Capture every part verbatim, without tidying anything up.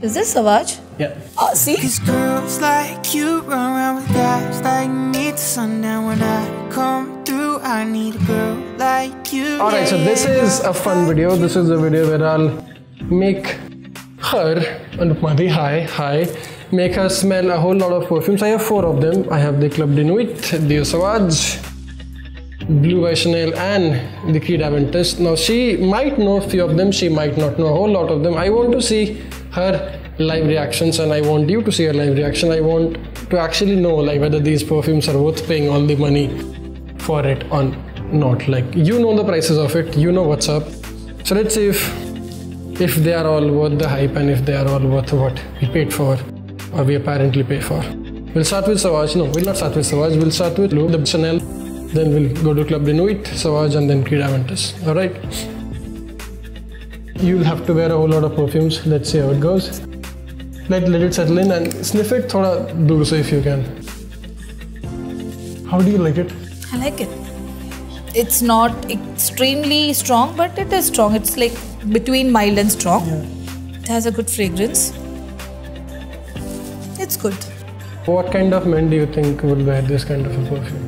Is this Savaj? Yeah. Oh, see? Cause girls like you run around with guys like me till sundown. When I come through, I need a girl like you. Alright, so this is a fun video. This is a video where I'll make her, Anupmadi, hi, hi, make her smell a whole lot of perfumes. I have four of them. I have the Club de Nuit, the Savage, Blue by Chanel, and the Creed Aventus. Now she might know a few of them, she might not know a whole lot of them. I want to see her live reactions, and I want you to see her live reaction. I want to actually know like whether these perfumes are worth paying all the money for it or not. Like, you know the prices of it, you know what's up. So let's see if if they are all worth the hype and if they are all worth what we paid for or we apparently pay for. We'll start with Savage. No, we'll not start with Savage. We'll start with Blue, the Chanel. Then we'll go to Club de Nuit, Savage, and then Creed Aventus. Alright? You'll have to wear a whole lot of perfumes. Let's see how it goes. Let, let it settle in and sniff it thoda dur se if you can. How do you like it? I like it. It's not extremely strong, but it is strong. It's like between mild and strong. Yeah. It has a good fragrance. It's good. What kind of men do you think will wear this kind of a perfume?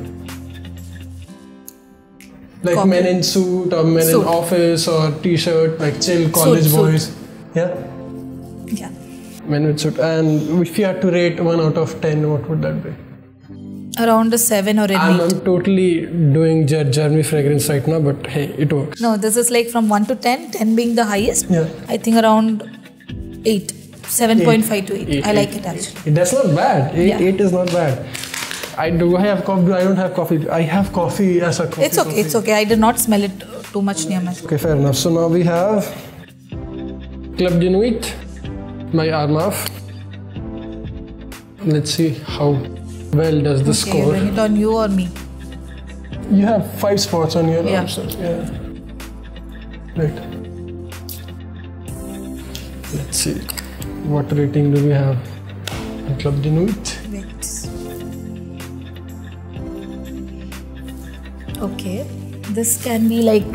Like Common. men in suit or men Suit. in office or t-shirt, like chill college Suit, boys. suit. Yeah? Yeah. Men with suit. And if you had to rate one out of ten, what would that be? Around a seven or an I'm, eight. I'm totally doing Jer- Jeremy fragrance right now, but hey, it works. No, this is like from one to ten, ten being the highest. Yeah. I think around eight. seven point five to eight. Eight, I like eight, it actually. eight. That's not bad. Eight, Yeah. eight is not bad. I do I have coffee? I don't have coffee. I have coffee as a coffee. It's okay, coffee. it's okay. I did not smell it too much near my. Okay, fair enough. So now we have Club de Nuit by Armaf. Let's see how well does this Okay, score. bring it on you or me? You have five spots on your Yeah. arms. Yeah. Right. Let's see. What rating do we have on Club de Nuit? Wait. Okay, this can be like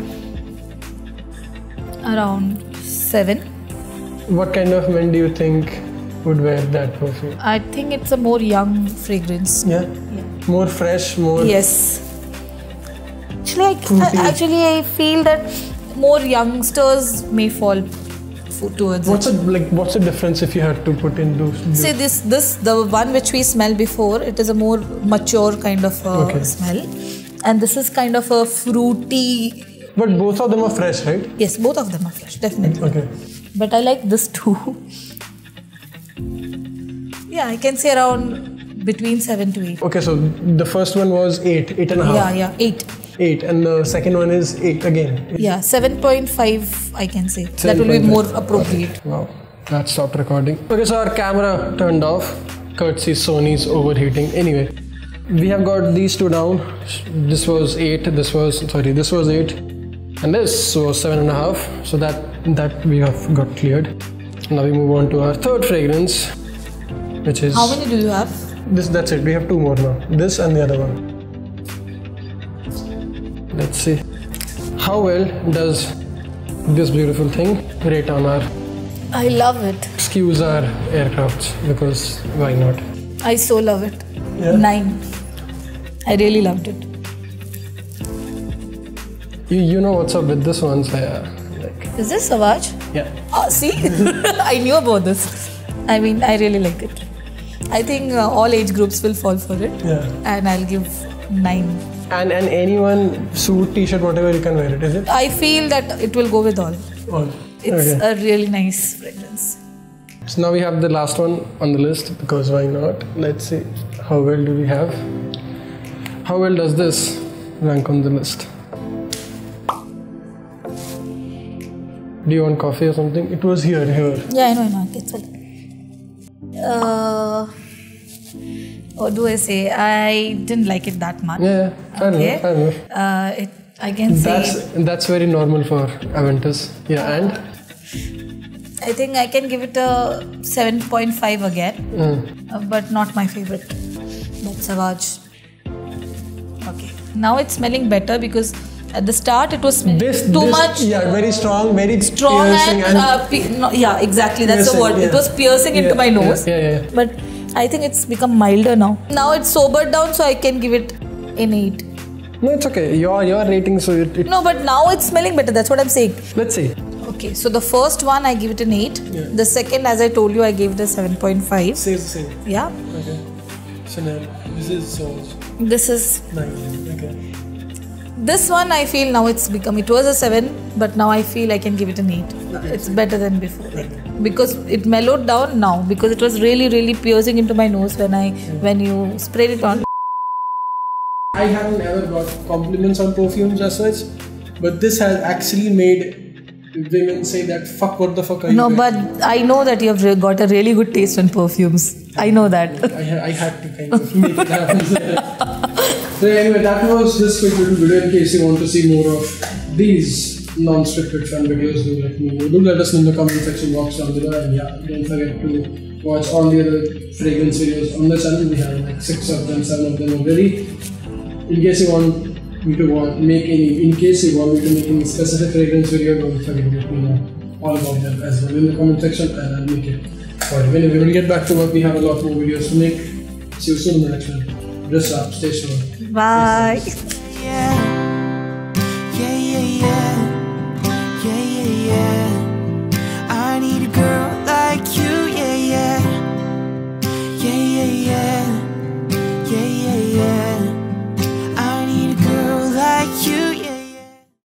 around seven. What kind of men do you think would wear that perfume? I think it's a more young fragrance. Yeah? Yeah. More fresh, more... Yes. Actually, I, Fruity. I, actually, I feel that more youngsters may fall f- towards What's it. it like? What's the difference if you had to put in those? See, this, this, the one which we smelled before, it is a more mature kind of uh, Okay. smell, and this is kind of a fruity. But both of them are fresh, right? Yes, both of them are fresh, definitely. Okay. But I like this too. Yeah, I can say around between seven to eight. Okay, so the first one was eight, eight and a half. Yeah, yeah, eight. Eight, and the second one is eight again. Yeah, seven point five I can say. That will be seven point five. more appropriate. Wow, that stopped recording. Okay, so our camera turned off, courtesy Sony's overheating. Anyway, we have got these two down. This was eight, this was, sorry, this was eight, and this was seven and a half. So that, that we have got cleared. Now we move on to our third fragrance, which is... How many do you have? This, that's it. We have two more now. This and the other one. Let's see. How well does this beautiful thing rate on our... I love it. Excuse our aircrafts, because why not? I so love it. Yeah? Nine. I really loved it. You, you know what's up with this one, so yeah, like... Is this Savage? Yeah. Oh, see? I knew about this. I mean, I really like it. I think uh, all age groups will fall for it. Yeah. And I'll give nine. And and anyone, suit, t-shirt, whatever, you can wear it, is it? I feel that it will go with all. All. It's Okay. a really nice fragrance. So now we have the last one on the list, because why not? Let's see. How well do we have? How well does this rank on the list? Do you want coffee or something? It was here, here. Yeah, I know, I know. It's all. Uh, what do I say? I didn't like it that much. Yeah, fair Okay. enough, fair enough. Uh, it, I can say. That's that's very normal for Aventus. Yeah, and I think I can give it a seven point five again, mm. uh, but not my favorite. That's Savage. Okay. Now it's smelling better because At the start, it was This too this, much. Yeah, very strong, very Strong piercing and, uh, pe- no, yeah, exactly. That's piercing, the word. yeah. It was piercing Yeah, into my nose. Yeah, yeah, yeah. But I think it's become milder now. Now it's sobered down, so I can give it an eight. No, it's okay. Your your rating, so it, it. No, but now it's smelling better. That's what I'm saying. Let's see. Okay, so the first one I give it an eight. Yeah. The second, as I told you, I gave it a seven point five. Says the same. Yeah. Okay. So now this is sauce. This is Nine. Okay. this one. I feel now it's become. It was a seven, but now I feel I can give it an eight. Okay. It's better than before, like, because it mellowed down now. Because it was really, really piercing into my nose when I when you sprayed it on. I haven't ever got compliments on perfumes as such, but this has actually made women say that fuck, what the fuck are you No, doing? but I know that you have re- got a really good taste on perfumes. I know that. I, ha- I had to kind of make it happen. So anyway, that was this quick little video. In case you want to see more of these non-scripted fun videos, do let me know. Do let us know in the comment section box down below. And yeah, don't forget to watch all the other fragrance videos on the channel. We have like six of them, seven of them already. In case you want me to want, make any, in case you want me to make any specific fragrance video, don't forget to let me know all about them as well in the comment section, and I'll make it for you. Anyway, we'll get back to work. We have a lot more videos to make. See you soon in the next one. Dress up, stay strong. Bye.